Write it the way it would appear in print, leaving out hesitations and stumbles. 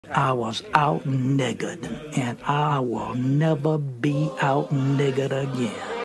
I was out niggered, and I will never be out niggered again.